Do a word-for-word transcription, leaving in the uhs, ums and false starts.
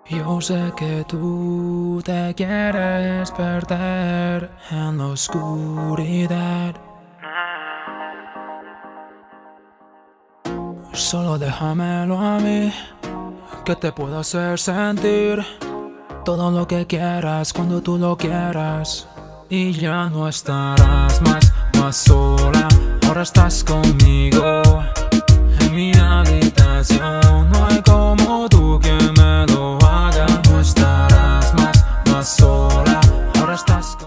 Yo sé que tú te quieres perder en la oscuridad. Solo déjamelo a mí, que te puedo hacer sentir todo lo que quieras cuando tú lo quieras. Y ya no estarás más, más sola, ahora estás conmigo. En mi habitación no hay como tú quieres.